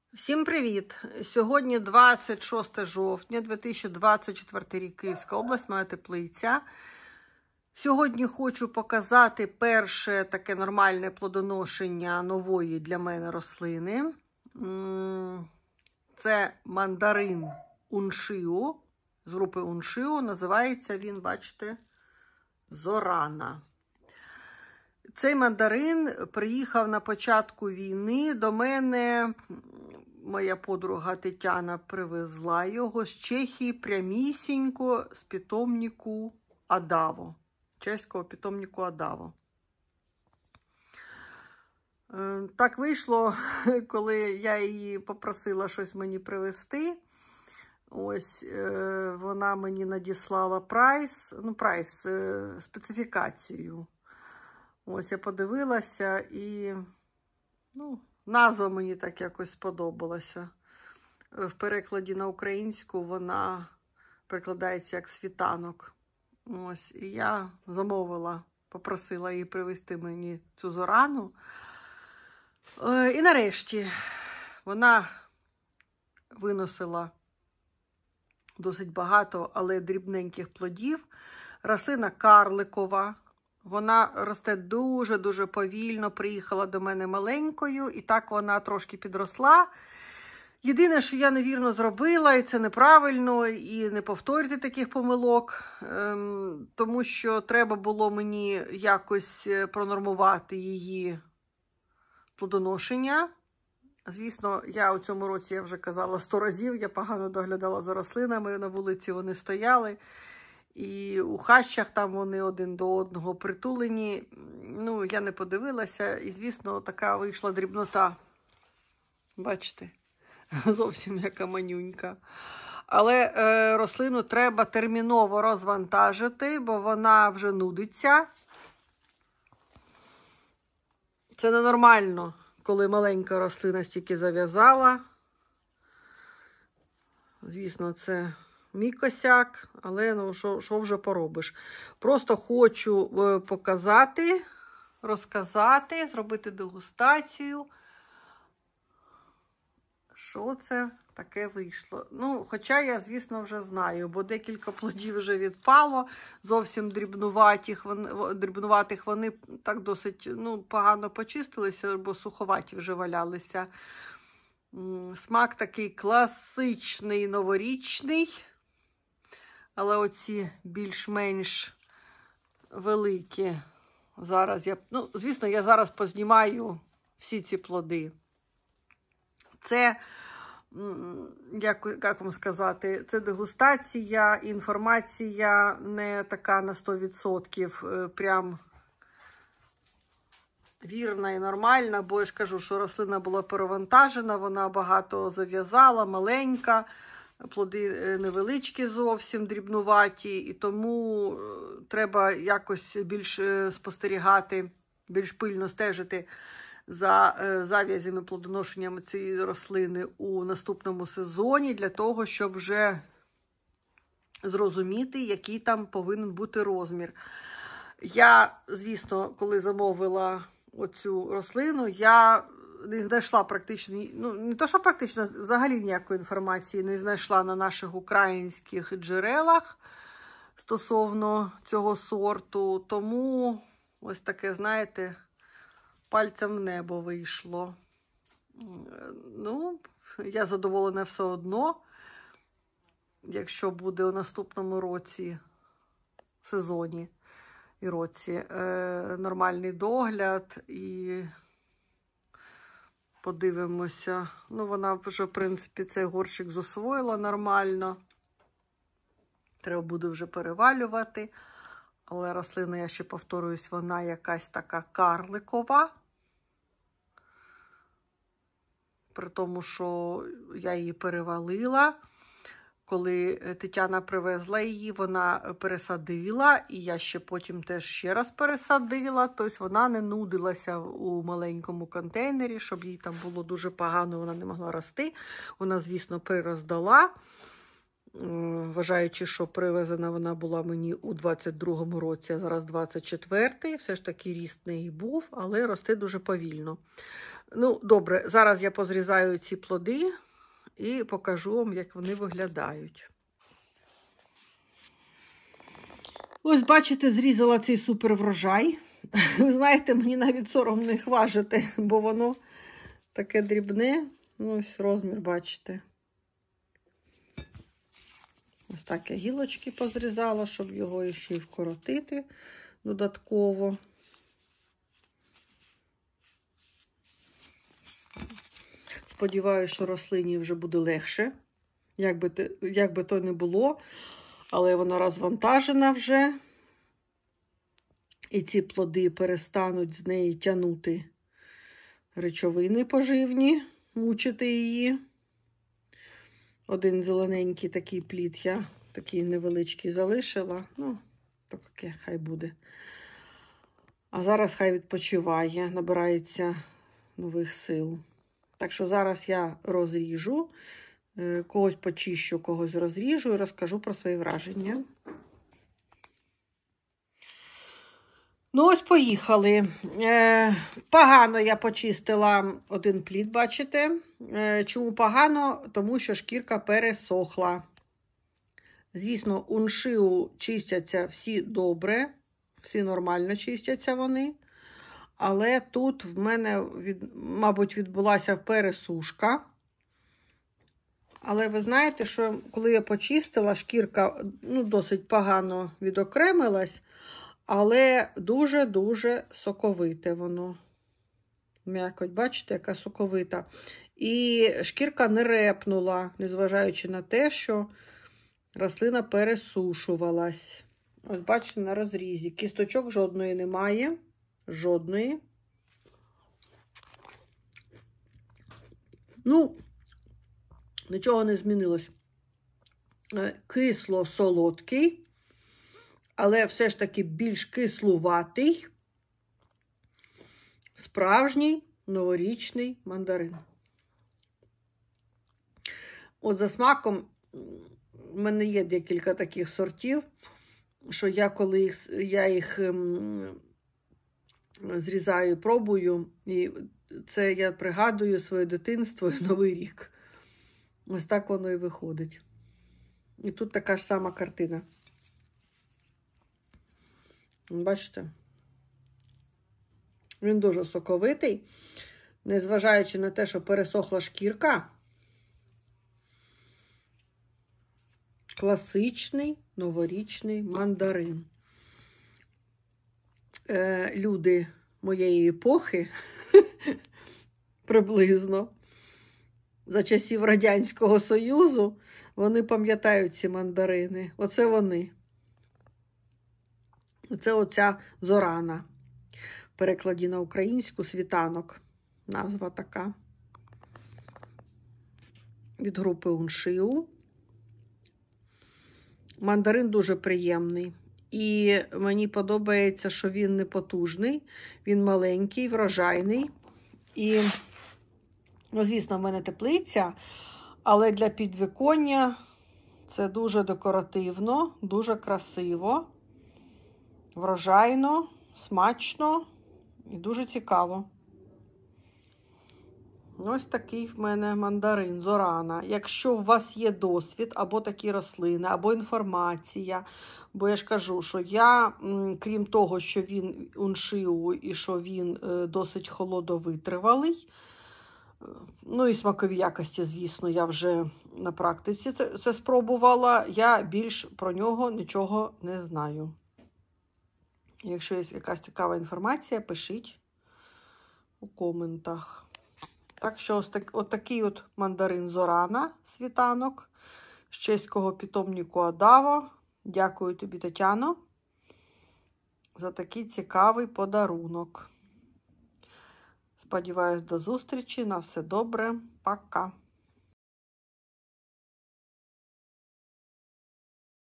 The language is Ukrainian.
Всім привіт! Сьогодні 26 жовтня 2024 рік, Київська область, моя теплиця. Сьогодні хочу показати перше таке нормальне плодоношення нової для мене рослини. Це мандарин Уншио, з групи Уншио, називається він, бачите, Зорана. Цей мандарин приїхав на початку війни. До мене моя подруга Тетяна привезла його з Чехії прямісінько з питомнику Адаво. Чеського питомнику Адаво. Так вийшло, коли я її попросила щось мені привезти. Ось вона мені надіслала специфікацію. Ось я подивилася і, назва мені так якось сподобалася. В перекладі на українську вона перекладається як світанок. Ось, і я замовила, попросила її привезти мені цю зорану. І нарешті вона виносила досить багато, але дрібненьких плодів. Рослина карликова. Вона росте дуже-дуже повільно, приїхала до мене маленькою, і так вона трошки підросла. Єдине, що я невірно зробила, і це неправильно, і не повторюйте таких помилок, тому що треба було мені якось пронормувати її плодоношення. Звісно, я у цьому році, я вже казала 100 разів, я погано доглядала за рослинами, на вулиці вони стояли. І у хащах там вони один до одного притулені. Я не подивилася. І, звісно, така вийшла дрібнота. Бачите? Зовсім яка манюнька. Але рослину треба терміново розвантажити, бо вона вже нудиться. Це ненормально, коли маленька рослина стільки зав'язала. Звісно, це мій косяк, але що вже поробиш. Просто хочу показати, розказати, зробити дегустацію, що це таке вийшло. Хоча я, звісно, вже знаю, бо декілька плодів вже відпало, зовсім дрібнуватих вони так досить погано почистилися, бо суховаті вже валялися. Смак такий класичний, новорічний. Але оці більш-менш великі. Зараз звісно, я зараз познімаю всі ці плоди. Це, як вам сказати, це дегустація, інформація не така на 100% прям вірна і нормальна, бо я ж кажу, що рослина була перевантажена, вона багато зав'язала, маленька. Плоди невеличкі зовсім, дрібнуваті, і тому треба якось більш спостерігати, більш пильно стежити за зав'язями, плодоношеннями цієї рослини у наступному сезоні, для того, щоб вже зрозуміти, який там повинен бути розмір. Я, звісно, коли замовила оцю рослину, я не знайшла практично, не то, що практично, взагалі ніякої інформації не знайшла на наших українських джерелах стосовно цього сорту. Тому ось таке, знаєте, пальцем в небо вийшло. Я задоволена все одно, якщо буде у наступному році, сезоні і році, нормальний догляд і подивимося. Вона вже, в принципі, цей горщик засвоїла нормально. Треба буде вже перевалювати. Але рослина, я ще повторююсь, вона якась така карликова. При тому, що я її перевалила. Коли Тетяна привезла її, вона пересадила, і я ще потім теж ще раз пересадила. Тобто вона не нудилася у маленькому контейнері, щоб їй там було дуже погано, вона не могла рости. Вона, звісно, прироздала, вважаючи, що привезена вона була мені у 22-му році, а зараз 24-й. Все ж таки ріст неї був, але росте дуже повільно. Ну, добре, зараз я позрізаю ці плоди і покажу вам, як вони виглядають. Ось, бачите, зрізала цей суперврожай. Ви знаєте, мені навіть соромно їх важити, бо воно таке дрібне. Ну, ось розмір, бачите. Ось так я гілочки позрізала, щоб його ще й вкоротити додатково. Сподіваюся, що рослині вже буде легше, як би то не було, але вона розвантажена вже. І ці плоди перестануть з неї тягнути речовини поживні, мучити її. Один зелененький такий плід я такий невеличкий залишила. Ну, таке хай буде. А зараз хай відпочиває, набирається нових сил. Так що зараз я розріжу, когось почищу, когось розріжу і розкажу про свої враження. Ну, ось поїхали. Погано я почистила один плід, бачите? Чому погано? Тому що шкірка пересохла. Звісно, уншиу чистяться всі добре, всі нормально чистяться вони. Але тут в мене, мабуть, відбулася пересушка. Але ви знаєте, що коли я почистила, шкірка досить погано відокремилась. Але дуже-дуже соковите воно. М'якоть, бачите, яка соковита. І шкірка не репнула, незважаючи на те, що рослина пересушувалась. Ось бачите, на розрізі. Кісточок жодної немає. Жодної. Ну, нічого не змінилось. Кисло-солодкий. Але все ж таки більш кислуватий, справжній новорічний мандарин. От за смаком в мене є декілька таких сортів, що коли я їх зрізаю і пробую, і це я пригадую своє дитинство і Новий рік. Ось так воно і виходить. І тут така ж сама картина. Бачите? Він дуже соковитий, незважаючи на те, що пересохла шкірка. Класичний новорічний мандарин. Люди моєї епохи, приблизно, за часів Радянського Союзу, вони пам'ятають ці мандарини. Оце вони. Це оця зорана. В перекладі на українську світанок. Назва така. Від групи уншиу. Мандарин дуже приємний. І мені подобається, що він не потужний. Він маленький, врожайний. І, звісно, в мене теплиця. Але для підвіконня це дуже декоративно, дуже красиво. Врожайно, смачно і дуже цікаво. Ось такий в мене мандарин, зорана. Якщо у вас є досвід, або такі рослини, або інформація, бо я ж кажу, що я, крім того, що він уншиу і що він досить холодовитривалий, ну і смакові якості, звісно, я вже на практиці це спробувала, я більш про нього нічого не знаю. Якщо є якась цікава інформація, пишіть у коментах. Так що ось такий от мандарин зорана, світанок, з чеського питомнику Адаво. Дякую тобі, Тетяно, за такий цікавий подарунок. Сподіваюсь, до зустрічі. На все добре. Пока.